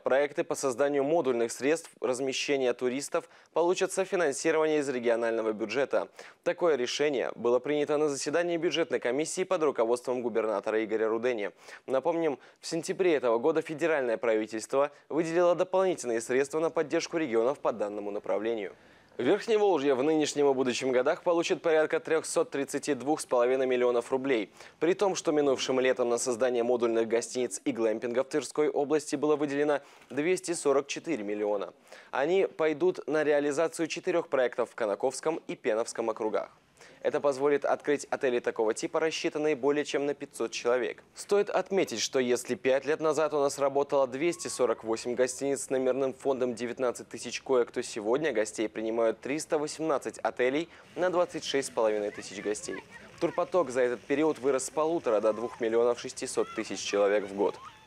Проекты по созданию модульных средств размещения туристов получат софинансирование из регионального бюджета. Такое решение было принято на заседании бюджетной комиссии под руководством губернатора Игоря Рудени. Напомним, в сентябре этого года федеральное правительство выделило дополнительные средства на поддержку регионов по данному направлению. Верхневолжье в нынешнем и будущем годах получит порядка 332,5 миллионов рублей. При том, что минувшим летом на создание модульных гостиниц и глэмпинга в Тверской области было выделено 244 миллиона. Они пойдут на реализацию 4 проектов в Конаковском и Пеновском округах. Это позволит открыть отели такого типа, рассчитанные более чем на 500 человек. Стоит отметить, что если 5 лет назад у нас работало 248 гостиниц с номерным фондом 19 тысяч коек, то сегодня гостей принимают 318 отелей на 26,5 тысяч гостей. Турпоток за этот период вырос с 1,5 до 2 миллионов 600 тысяч человек в год.